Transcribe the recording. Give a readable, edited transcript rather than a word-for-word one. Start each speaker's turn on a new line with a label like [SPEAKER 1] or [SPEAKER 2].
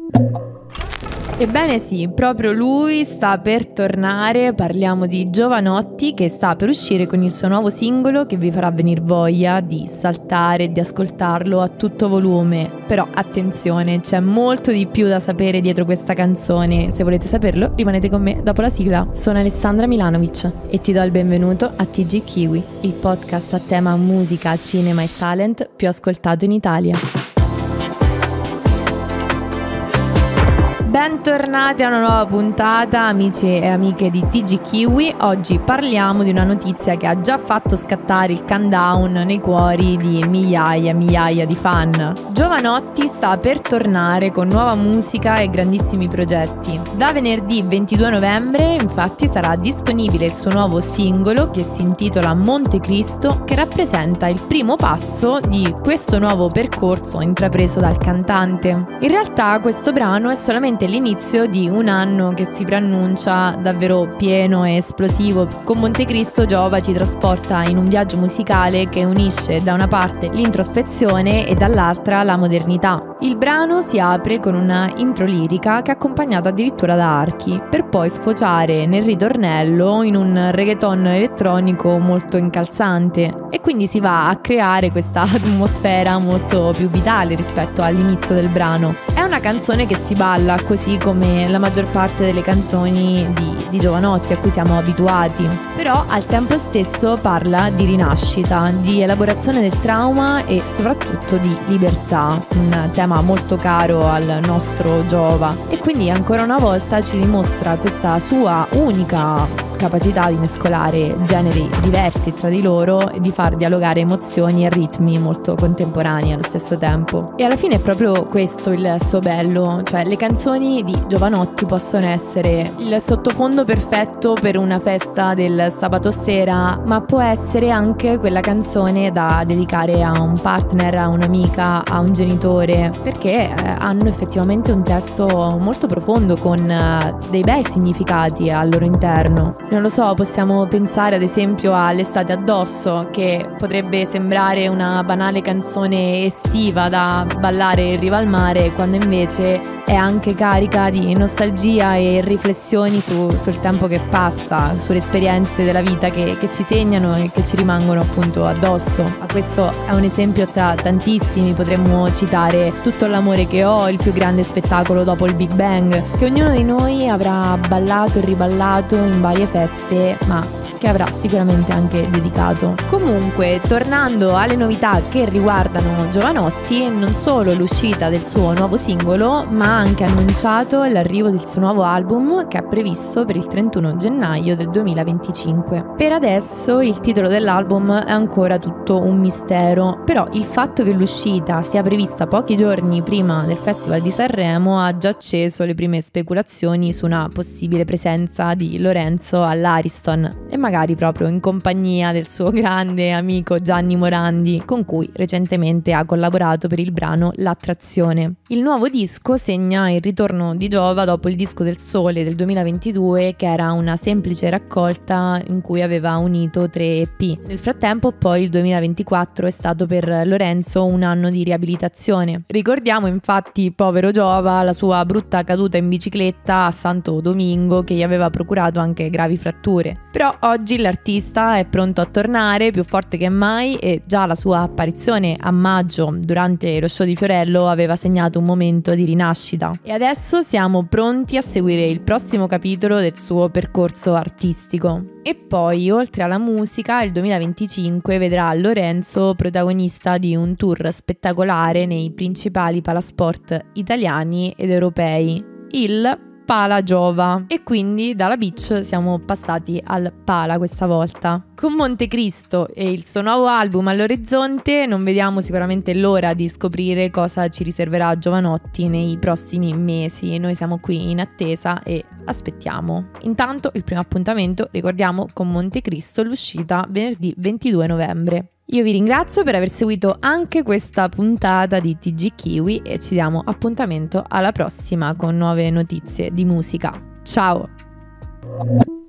[SPEAKER 1] Ebbene sì, proprio lui sta per tornare. Parliamo di Jovanotti, che sta per uscire con il suo nuovo singolo che vi farà venire voglia di saltare e di ascoltarlo a tutto volume. Però attenzione, c'è molto di più da sapere dietro questa canzone. Se volete saperlo, rimanete con me dopo la sigla. Sono Alessandra Milanovic e ti do il benvenuto a TG Kiwi, il podcast a tema musica, cinema e talent più ascoltato in Italia. Bentornati a una nuova puntata, amici e amiche di TG Kiwi. Oggi parliamo di una notizia che ha già fatto scattare il countdown nei cuori di migliaia e migliaia di fan. Jovanotti sta per tornare con nuova musica e grandissimi progetti. Da venerdì 22 novembre, infatti, sarà disponibile il suo nuovo singolo che si intitola Montecristo, che rappresenta il primo passo di questo nuovo percorso intrapreso dal cantante. In realtà questo brano è solamente l'inizio di un anno che si preannuncia davvero pieno e esplosivo. Con Montecristo Giova ci trasporta in un viaggio musicale che unisce da una parte l'introspezione e dall'altra la modernità. Il brano si apre con una intro lirica che è accompagnata addirittura da archi, per poi sfociare nel ritornello in un reggaeton elettronico molto incalzante, e quindi si va a creare questa atmosfera molto più vitale rispetto all'inizio del brano. È una canzone che si balla così come la maggior parte delle canzoni di Jovanotti a cui siamo abituati, però al tempo stesso parla di rinascita, di elaborazione del trauma e soprattutto di libertà, un tema molto caro al nostro Giova, e quindi ancora una volta ci dimostra questa sua unica capacità di mescolare generi diversi tra di loro e di far dialogare emozioni e ritmi molto contemporanei allo stesso tempo. E alla fine è proprio questo il suo bello, cioè le canzoni di Jovanotti possono essere il sottofondo perfetto per una festa del sabato sera, ma può essere anche quella canzone da dedicare a un partner, a un'amica, a un genitore, perché hanno effettivamente un testo molto profondo con dei bei significati al loro interno. Non lo so, possiamo pensare ad esempio all'Estate addosso, che potrebbe sembrare una banale canzone estiva da ballare in riva al mare, quando invece è anche carica di nostalgia e riflessioni sul tempo che passa, sulle esperienze della vita che ci segnano e che ci rimangono appunto addosso. Ma questo è un esempio tra tantissimi. Potremmo citare Tutto l'amore che ho, il più grande spettacolo dopo il Big Bang, che ognuno di noi avrà ballato e riballato in varie feste, ma che avrà sicuramente anche dedicato. Comunque, tornando alle novità che riguardano Jovanotti, non solo l'uscita del suo nuovo singolo, ma ha anche annunciato l'arrivo del suo nuovo album, che è previsto per il 31 gennaio del 2025. Per adesso il titolo dell'album è ancora tutto un mistero, però il fatto che l'uscita sia prevista pochi giorni prima del Festival di Sanremo ha già acceso le prime speculazioni su una possibile presenza di Lorenzo all'Ariston, e magari proprio in compagnia del suo grande amico Gianni Morandi, con cui recentemente ha collaborato per il brano L'attrazione. Il nuovo disco segna il ritorno di Giova dopo il Disco del Sole del 2022, che era una semplice raccolta in cui aveva unito 3 EP. Nel frattempo poi il 2024 è stato per Lorenzo un anno di riabilitazione. Ricordiamo infatti, povero Giova, la sua brutta caduta in bicicletta a Santo Domingo, che gli aveva procurato anche gravi fratture. Però oggi l'artista è pronto a tornare più forte che mai, e già la sua apparizione a maggio durante lo show di Fiorello aveva segnato un momento di rinascita. E adesso siamo pronti a seguire il prossimo capitolo del suo percorso artistico. E poi, oltre alla musica, il 2025 vedrà Lorenzo protagonista di un tour spettacolare nei principali palasport italiani ed europei, il Pala Giova, e quindi dalla beach siamo passati al Pala questa volta. Con Montecristo e il suo nuovo album all'orizzonte non vediamo sicuramente l'ora di scoprire cosa ci riserverà Jovanotti nei prossimi mesi. Noi siamo qui in attesa e aspettiamo. Intanto il primo appuntamento, ricordiamo, con Montecristo, l'uscita venerdì 22 novembre. Io vi ringrazio per aver seguito anche questa puntata di TG Kiwi e ci diamo appuntamento alla prossima con nuove notizie di musica. Ciao!